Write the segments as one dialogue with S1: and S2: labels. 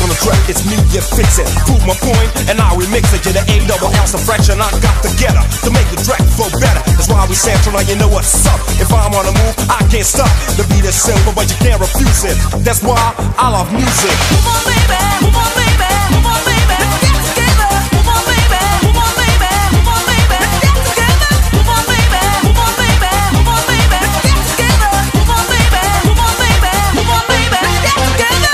S1: on the track, it's me, you fix it. Prove my point, and I remix it. You're the A double L fraction, I got together to make the track flow better. That's why we sample, now you know what's up. If I'm on the move, I can't stop. The beat is simple, but you can't refuse it. That's why I love music.
S2: Move on, baby, move on, baby, move on, baby. Let's get together. Move on, baby, move on, baby, move on, baby. Let's get together. Move on, baby, move on, baby, move on, baby. Let's get together. Move on, baby, move on, baby, move on, baby. Let's get together.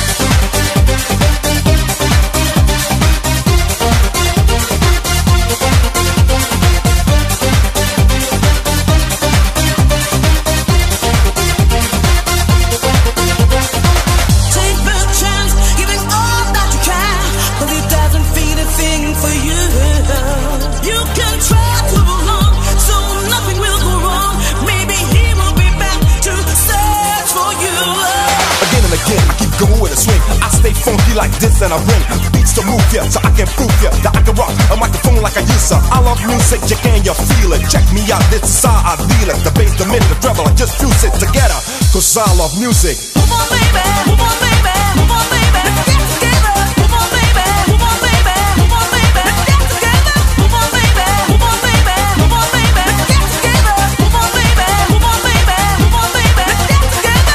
S2: Take the chance, giving all that you can, but it doesn't feel a thing for you. You can try to move on, so nothing will go wrong. Maybe he will be back to search for you.
S1: Again and again, I keep going with a swing. I stay funky like this and I bring beats to move ya, so I can prove ya that I can rock a microphone like I used to. I love music, you can, you feel it. Check me out, this is how I deal it. The bass, the minute, the treble, I just fuse it together, cause I love music.
S2: Move on, baby, move on, baby, move on, baby. Let's get together. Move on, baby, move on, baby, move on, baby. Let's get together. Move on, baby, move on, baby, move on, baby. Let's get together. Move on, baby, move on, baby, move on, baby. Let's get together.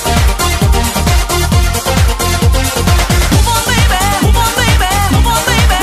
S2: Move on, baby, move on, baby, move on, baby.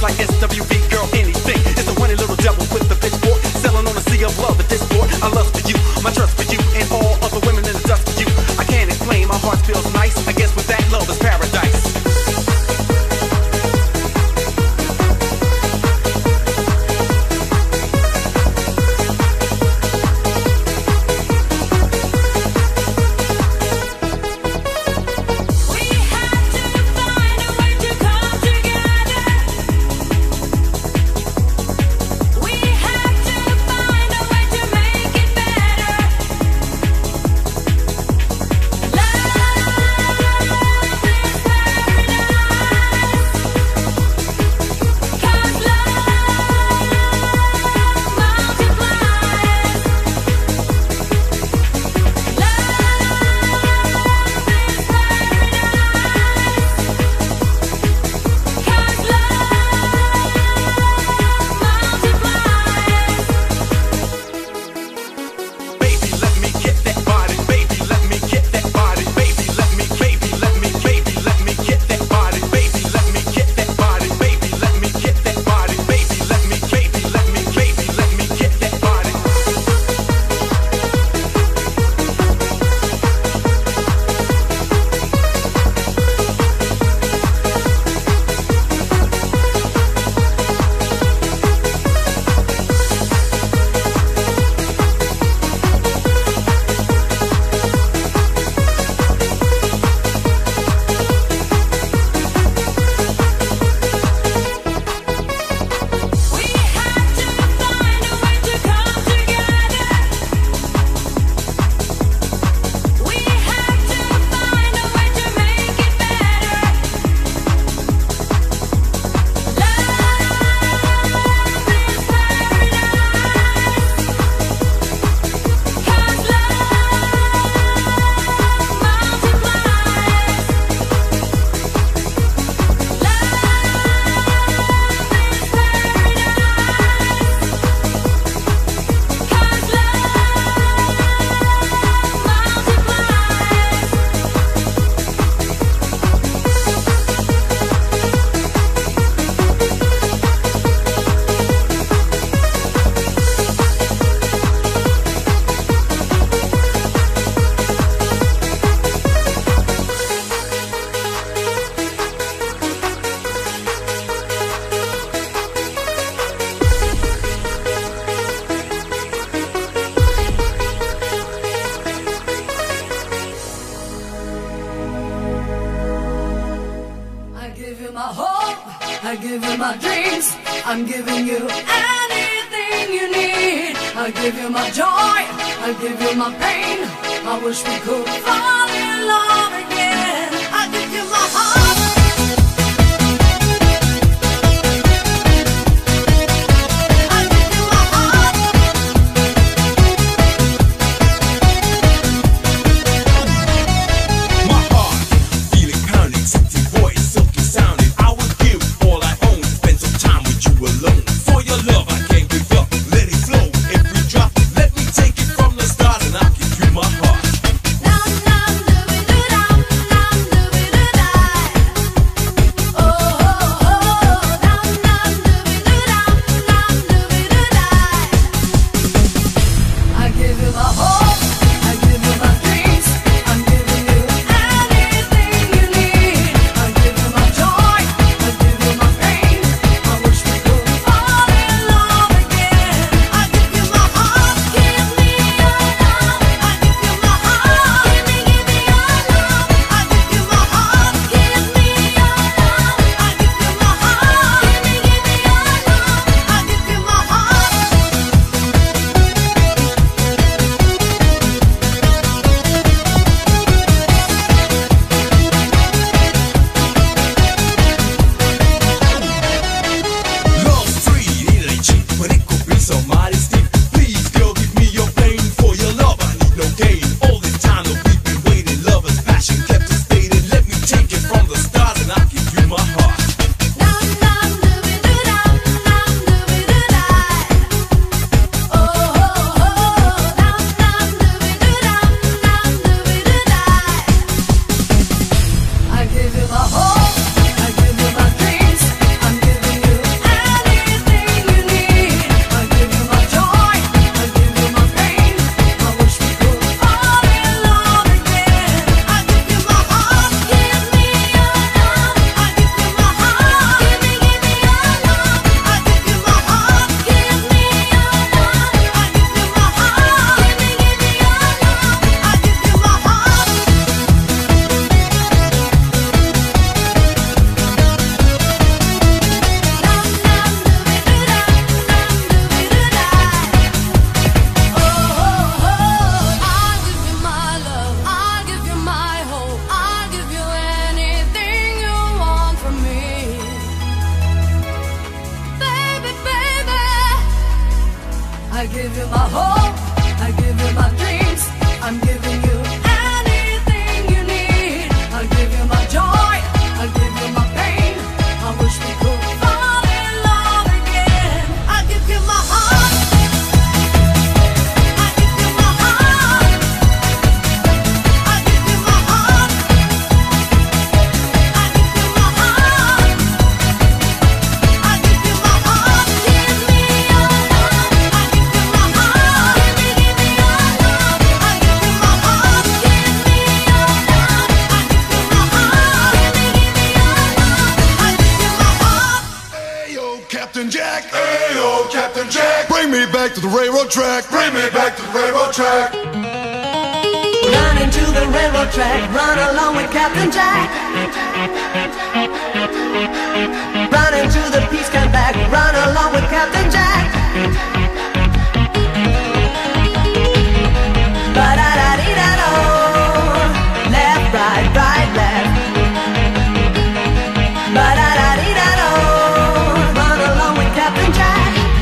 S3: like SWV, girl, anything. It's a horny little devil with the pitchfork, sailing on a sea of love at this port. I lust for you, my trust for you, and all other women in the dust for you. I can't explain, my heart feels nice. I guess with that love is paradise.
S2: I'm giving you anything you need. I give you my joy, I give you my pain. I wish we could fall in love again. I give you my heart.
S4: Now
S2: give you my hope, I give you my dreams, I'm giving you anything you need. I'll give you my joy, I'll give you my pain. I wish we could fall in love again. I'll give you my heart, I'll give you my heart, I'll give you my heart, I'll give you my heart, I'll give you my heart. Give me your love, I'll give you my heart. Give me your love, I'll give you my heart. Give me your love, I'll give you my heart. Give me your love, I'll give you my heart.
S1: Hey yo, Captain Jack. Hey yo, Captain Jack. Bring me back to the railroad track. Bring me back to the railroad track.
S2: Run into the railroad track, run along with Captain Jack. Run into the peace camp back, run along with Captain Jack. Ba-da-da-dee-da-do. Left, right, right, left. Ba-da-da-dee-da-do. Run along with Captain Jack.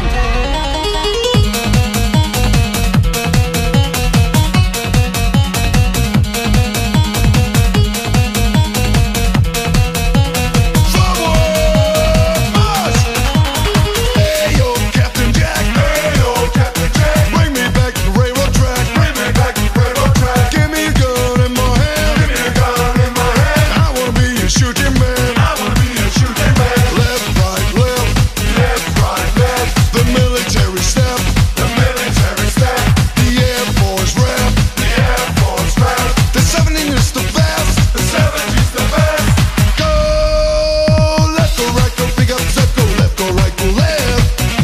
S1: Forward march. Hey yo, Captain Jack. Hey yo, Captain Jack. Bring me back to the railroad track. Bring me back to the railroad track. Give me a gun in my hand. Give me a gun in my hand. I wanna be a shooting man. I wanna be a shooting man. Left, right, left. Left, right, left. The military step. The military step. The Air Force rep. The Air Force rep. The 17 is the best. The 17 is the best. Go left, go right, go pick up, step, go left, go right, go left.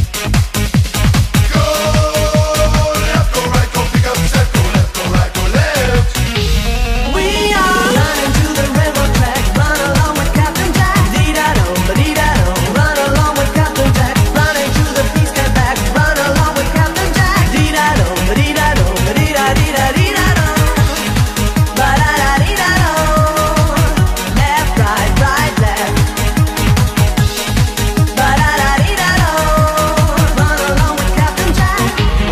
S1: Go left, go right, go pick up, step, go left, go right, go left.
S2: We are running to the railroad track, run along with Captain Jack. Dee-da-do, ba-dee-da-do, run along with Captain Jack. Running to the peace camp back, run along with Captain Jack. Dee-da-do, ba-dee-da-do, ba-dee-da-dee-da-dee-da-do. Ba-da-da-dee-da-do. Left, right, right, left. Ba-da-da-dee-da-do. Run along with Captain Jack.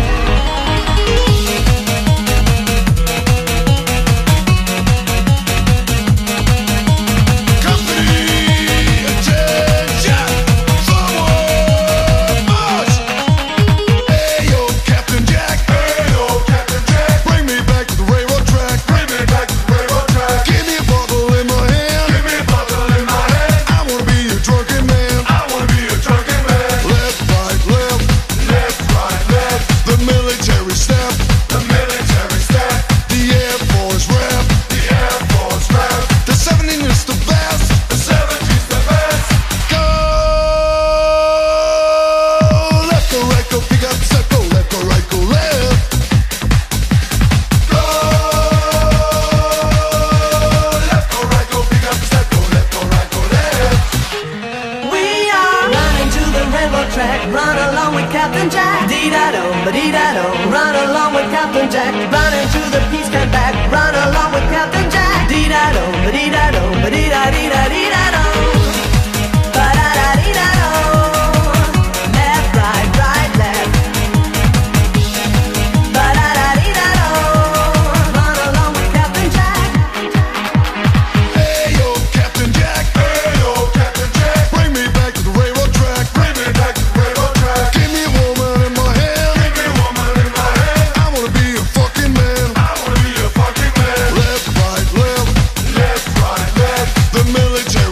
S1: Company, attention, forward march. Hey yo, Captain Jack. Hey yo, Captain Jack. Bring me back to the railroad track. Bring me back to the railroad track. Give me a bottle in my hand. Give me a bottle in my hand. I wanna be a drunken man. I wanna be a drunken man. Left, right, left. Left, right, left. The military step. The military step. The Air Force rep. The Air Force rep. The 17 is the best. The 17 is the best. Go left, go right, go pick up, step, go left, go right, go left. Go left, go right, go pick up, step, go left, go right, go left.
S2: We are running to the railroad track, run along with Captain Jack. Dee-da-do, ba-dee-da-do, run along with Captain Jack. Running to the peace camp back, run along with Captain Jack. Dee-da-do, ba-dee-da-do, ba-dee-da-dee-da-dee-da-do. Ba-da-da-dee-da-do. Left, right, right, left. Ba-da-da-dee-da-do. Run along with Captain Jack.
S1: Hey yo, Captain Jack. Hey yo, Captain Jack. Bring me back to the railroad track. Bring me back to the railroad track. Give me a woman in my hand. Give me a woman in my hand. I wanna be a fucking man. I wanna be a fucking man. Left, right, left. Left, right, left. The military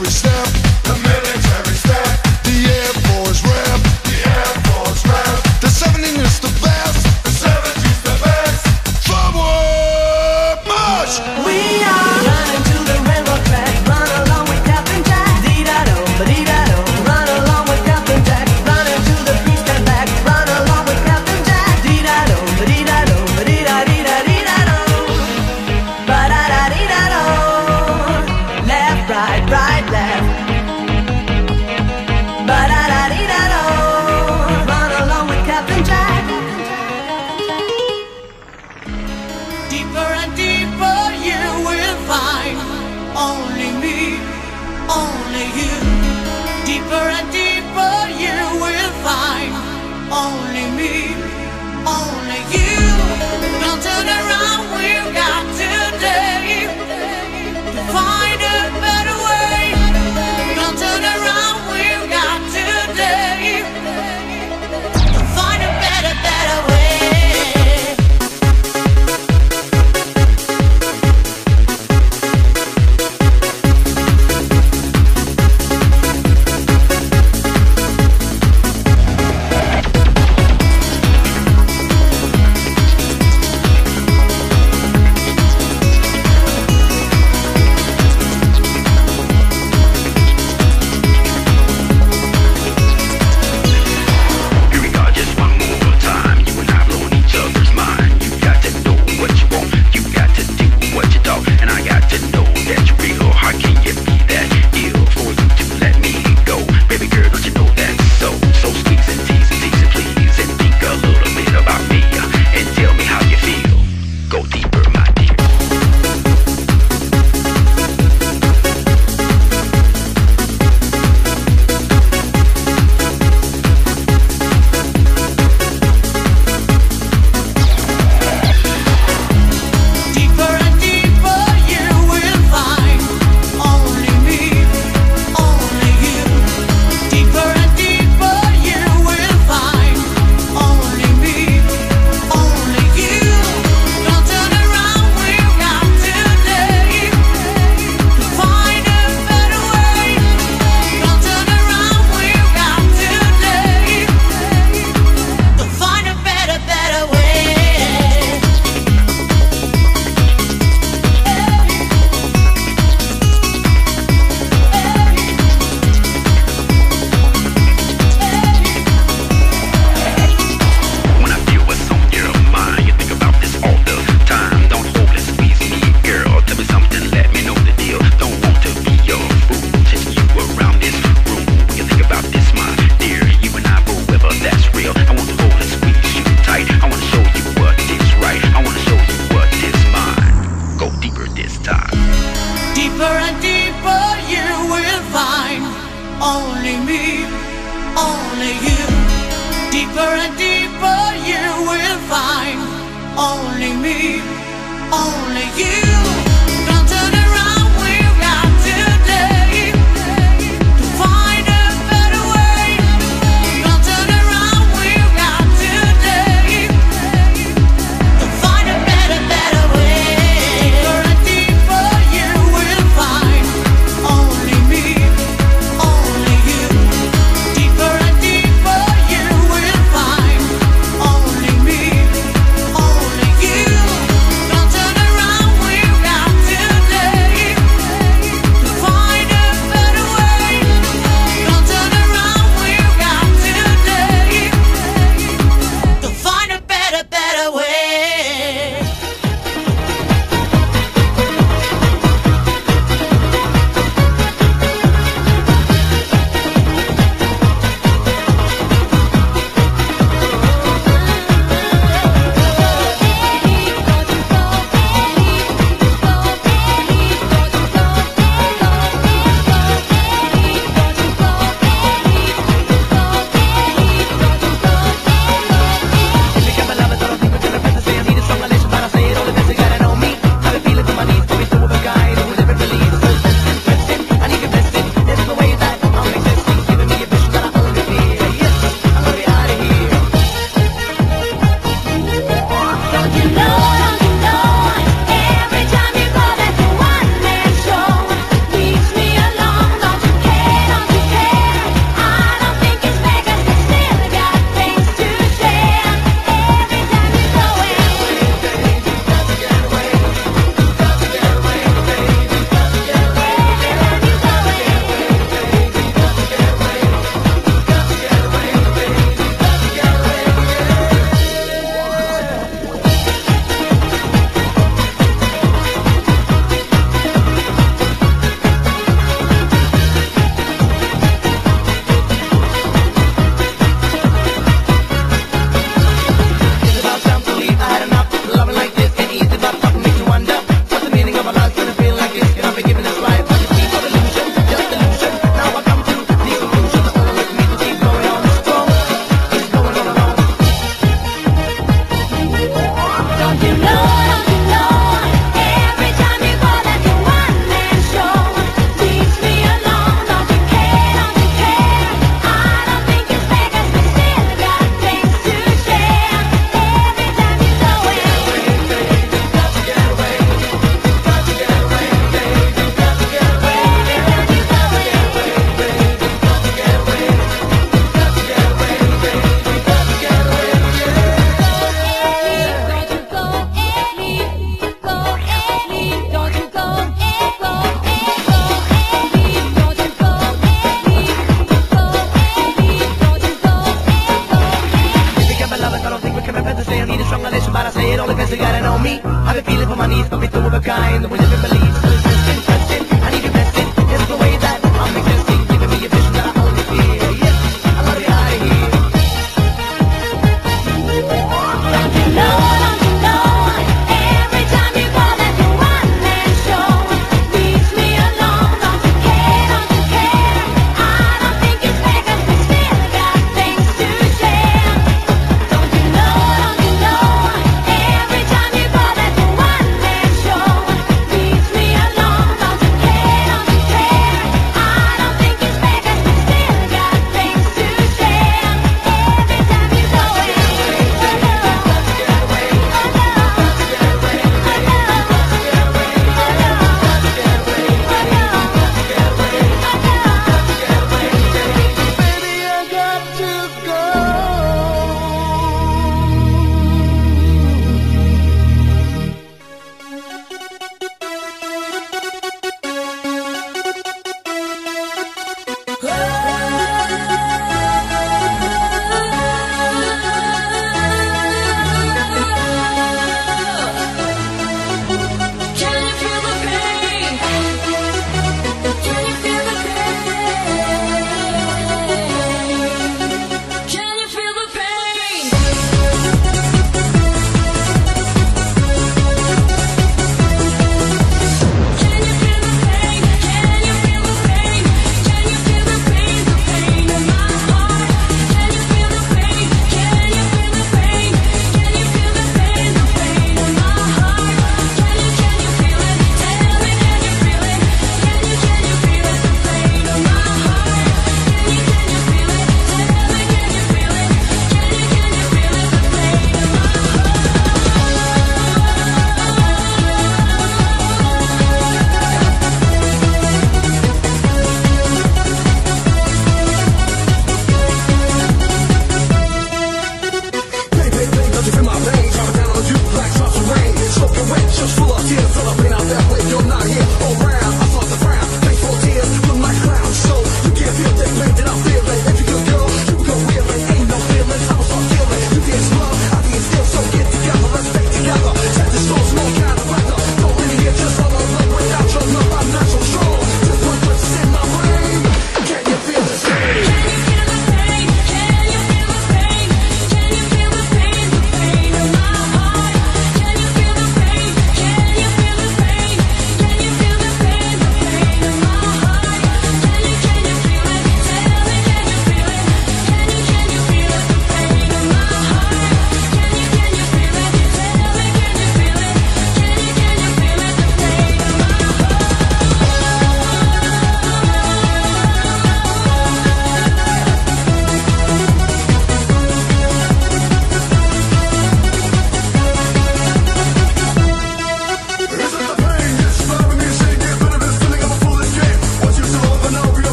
S2: Deeper and deeper you will find only me, only you. Don't turn around, we've got today to find a better way. Don't turn around, we've got today to find a better, better way. Deeper and deeper you will find only me, only you. Deeper and deeper you will find only me, only you. Don't turn around, we've got today to find a better way. Don't turn around, we've got today to find a better, better way.
S4: But I say it only 'cause you gotta know me. I've been feeling for my knees, but we two of a kind. We live in beliefs.